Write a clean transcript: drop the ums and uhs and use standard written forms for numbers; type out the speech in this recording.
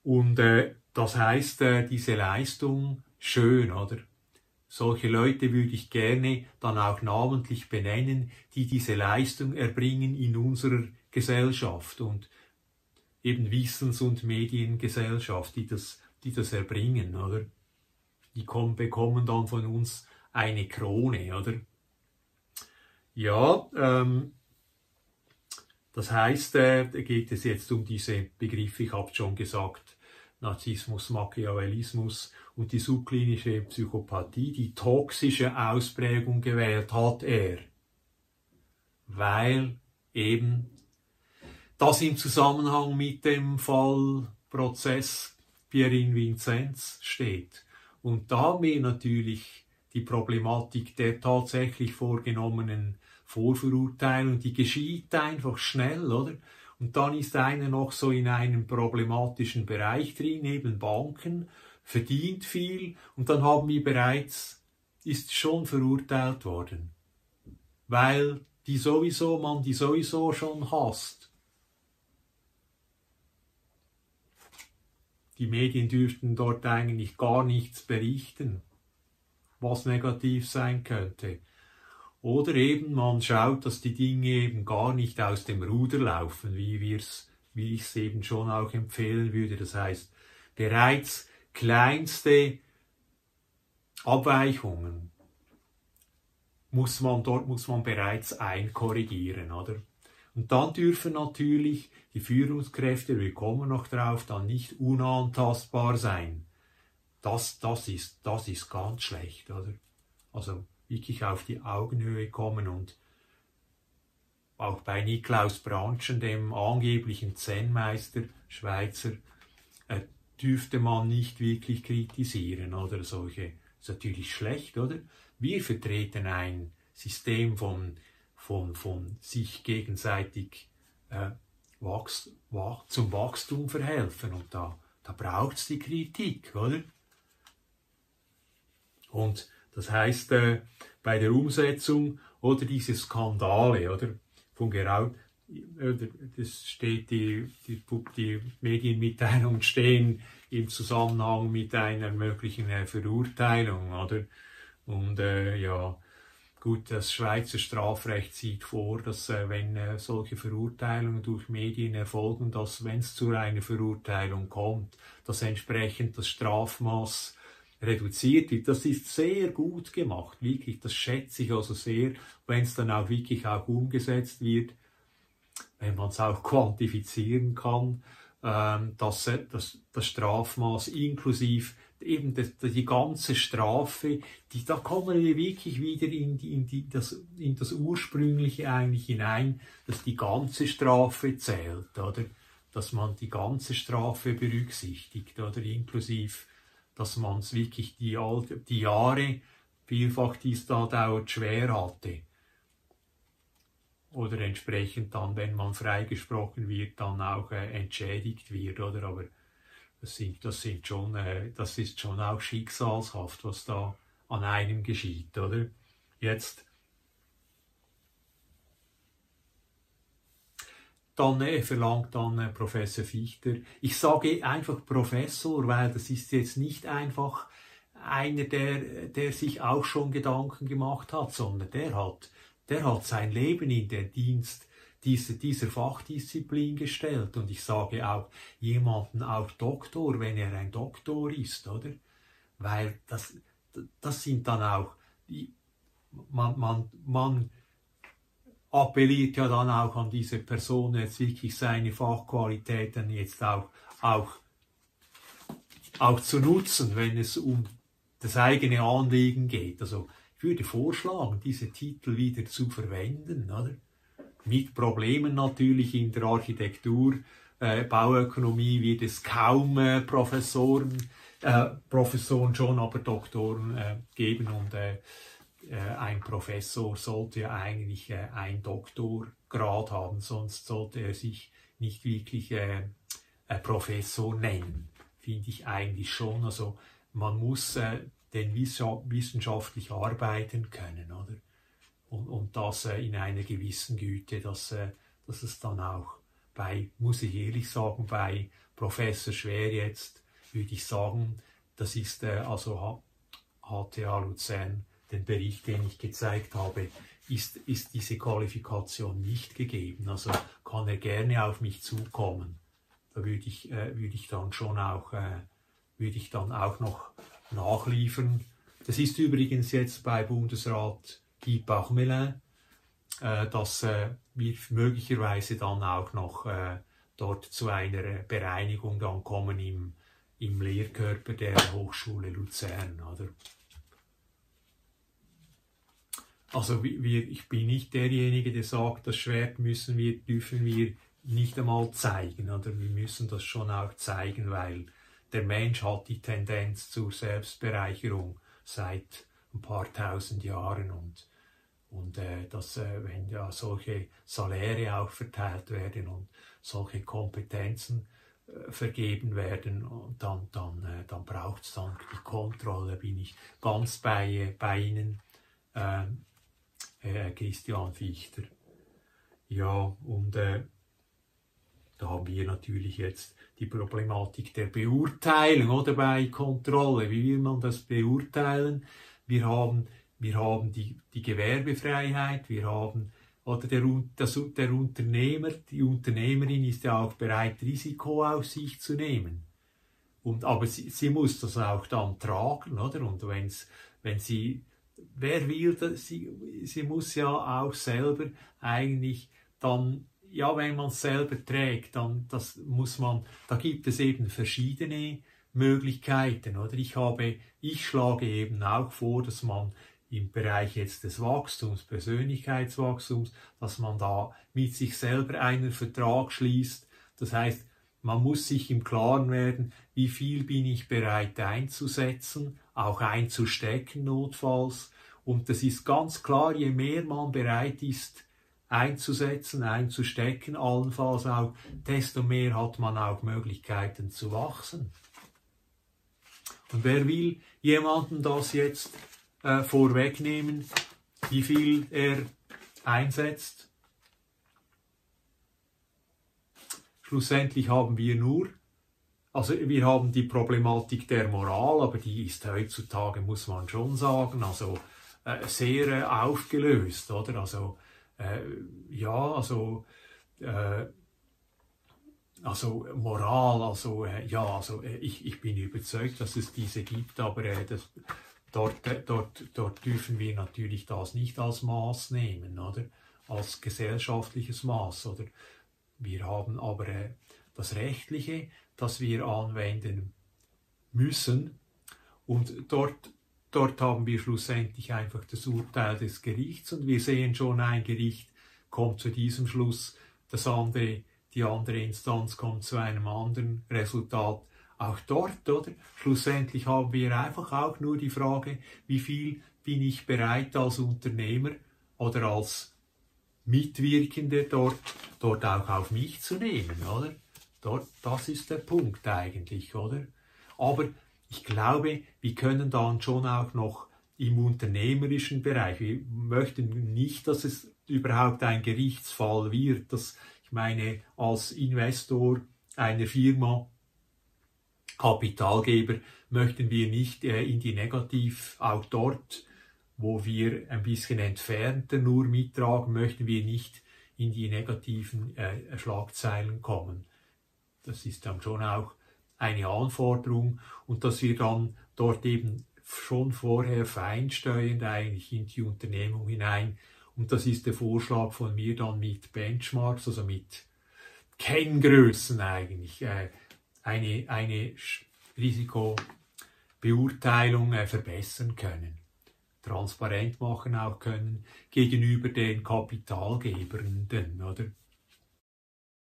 Und das heißt, diese Leistung, schön, oder? Solche Leute würde ich gerne dann auch namentlich benennen, die diese Leistung erbringen in unserer Gesellschaft und eben Wissens- und Mediengesellschaft, die das erbringen, oder? Die bekommen dann von uns eine Krone, oder? Ja, das heißt, da geht es jetzt um diese Begriffe, ich habe schon gesagt, Narzissmus, Machiavellismus und die subklinische Psychopathie. Die toxische Ausprägung gewählt hat er, weil eben das im Zusammenhang mit dem Fallprozess Pierin Vinzenz steht. Und da haben wir natürlich die Problematik der tatsächlich vorgenommenen Vorverurteilung, die geschieht einfach schnell, oder? Und dann ist einer noch so in einem problematischen Bereich drin, neben Banken, verdient viel und dann haben wir ist schon verurteilt worden. Weil man die sowieso schon hasst. Die Medien dürften dort eigentlich gar nichts berichten, was negativ sein könnte. Oder eben man schaut, dass die Dinge eben gar nicht aus dem Ruder laufen, wie ich es eben schon auch empfehlen würde. Das heißt, bereits kleinste Abweichungen muss man bereits einkorrigieren, oder? Und dann dürfen natürlich die Führungskräfte, wir kommen noch drauf, dann nicht unantastbar sein. Das ist ganz schlecht, oder? Also wirklich auf die Augenhöhe kommen und auch bei Niklaus Brandtschen, dem angeblichen Zen-Meister Schweizer, dürfte man nicht wirklich kritisieren, oder solche. Das ist natürlich schlecht, oder? Wir vertreten ein System von sich gegenseitig zum Wachstum verhelfen und da braucht es die Kritik, oder? Und das heißt, bei der Umsetzung oder diese Skandale, oder? Das steht, die Medienmitteilungen stehen im Zusammenhang mit einer möglichen Verurteilung, oder? Und ja, gut, das Schweizer Strafrecht sieht vor, dass wenn solche Verurteilungen durch Medien erfolgen, dass wenn es zu einer Verurteilung kommt, dass entsprechend das Strafmaß reduziert wird. Das ist sehr gut gemacht, wirklich, das schätze ich also sehr, wenn es dann auch wirklich auch umgesetzt wird, wenn man es auch quantifizieren kann, dass das Strafmaß inklusive eben die ganze Strafe, da kommen wir wirklich wieder in das Ursprüngliche eigentlich hinein, dass die ganze Strafe zählt, oder? Dass man die ganze Strafe berücksichtigt, oder? Inklusive, dass man es wirklich die Jahre, vielfach die es da dauert, schwer hatte. Oder entsprechend dann, wenn man freigesprochen wird, dann auch entschädigt wird, oder? Aber das ist schon auch schicksalshaft, was da an einem geschieht, oder? Jetzt dann verlangt dann Professor Fichter. Ich sage einfach Professor, weil das ist jetzt nicht einfach einer, der sich auch schon Gedanken gemacht hat, sondern der hat sein Leben in den Dienst dieser Fachdisziplin gestellt. Und ich sage auch jemanden auch Doktor, wenn er ein Doktor ist, oder? Weil das sind dann auch, man appelliert ja dann auch an diese Person, jetzt wirklich seine Fachqualitäten jetzt auch zu nutzen, wenn es um das eigene Anliegen geht. Also ich würde vorschlagen, diese Titel wieder zu verwenden, oder? Mit Problemen natürlich in der Architektur, Bauökonomie wird es kaum Professoren schon, aber Doktoren geben und ein Professor sollte ja eigentlich einen Doktorgrad haben, sonst sollte er sich nicht wirklich Professor nennen, finde ich eigentlich schon. Also man muss denn wissenschaftlich arbeiten können, oder? Und das in einer gewissen Güte, dass es dann auch muss ich ehrlich sagen, bei Professor Schwer jetzt, würde ich sagen, das ist also HTA Luzern, den Bericht, den ich gezeigt habe, ist diese Qualifikation nicht gegeben. Also kann er gerne auf mich zukommen. Da würde ich dann schon auch, würde ich dann auch noch nachliefern. Das ist übrigens jetzt bei Bundesrat Guy Parmelin, dass wir möglicherweise dann auch noch dort zu einer Bereinigung dann kommen im Lehrkörper der Hochschule Luzern. Oder? Also ich bin nicht derjenige, der sagt, das Schwert dürfen wir nicht einmal zeigen. Oder wir müssen das schon auch zeigen, weil der Mensch hat die Tendenz zur Selbstbereicherung seit ein paar tausend Jahren und wenn ja solche Saläre auch verteilt werden und solche Kompetenzen vergeben werden, dann braucht es dann die Kontrolle. Bin ich ganz bei Ihnen, Christian Fichter. Ja, und da haben wir natürlich jetzt die Problematik der Beurteilung oder bei Kontrolle. Wie will man das beurteilen? Wir haben die Gewerbefreiheit, wir haben oder der Unternehmer, die Unternehmerin ist ja auch bereit, Risiko auf sich zu nehmen. Aber sie muss das auch dann tragen, oder? Und wer will das? Sie muss ja auch selber eigentlich dann, ja, wenn man es selber trägt, dann da gibt es eben verschiedene Möglichkeiten, oder? Ich schlage eben auch vor, dass man im Bereich jetzt des Wachstums, Persönlichkeitswachstums, dass man da mit sich selber einen Vertrag schließt. Das heißt, man muss sich im Klaren werden, wie viel bin ich bereit einzusetzen, auch einzustecken notfalls. Und das ist ganz klar, je mehr man bereit ist einzusetzen, einzustecken, allenfalls auch, desto mehr hat man auch Möglichkeiten zu wachsen. Und wer will jemandem das jetzt vorwegnehmen, wie viel er einsetzt? Schlussendlich haben wir haben die Problematik der Moral, aber die ist heutzutage, muss man schon sagen, also sehr aufgelöst, oder? Also Moral, ich bin überzeugt, dass es diese gibt, aber dort dürfen wir natürlich das nicht als Maß nehmen, oder? Als gesellschaftliches Maß, oder? Wir haben aber das Rechtliche, das wir anwenden müssen, und dort haben wir schlussendlich einfach das Urteil des Gerichts, und wir sehen schon, ein Gericht kommt zu diesem Schluss, die andere Instanz kommt zu einem anderen Resultat. Auch dort, oder? Schlussendlich haben wir einfach auch nur die Frage, wie viel bin ich bereit als Unternehmer oder als Mitwirkende dort auch auf mich zu nehmen, oder? Das ist der Punkt eigentlich, oder? Aber ich glaube, wir können dann schon auch noch im unternehmerischen Bereich, wir möchten nicht, dass es überhaupt ein Gerichtsfall wird, ich meine, als Investor einer Firma, Kapitalgeber, möchten wir nicht in die auch dort, wo wir ein bisschen entfernter nur mittragen, möchten wir nicht in die negativen Schlagzeilen kommen. Das ist dann schon auch eine Anforderung, und dass wir dann dort eben schon vorher feinsteuernd eigentlich in die Unternehmung hinein, und das ist der Vorschlag von mir dann mit Benchmarks, also mit Kenngrößen eigentlich, eine Risikobeurteilung verbessern können, transparent machen auch können gegenüber den Kapitalgebenden, oder?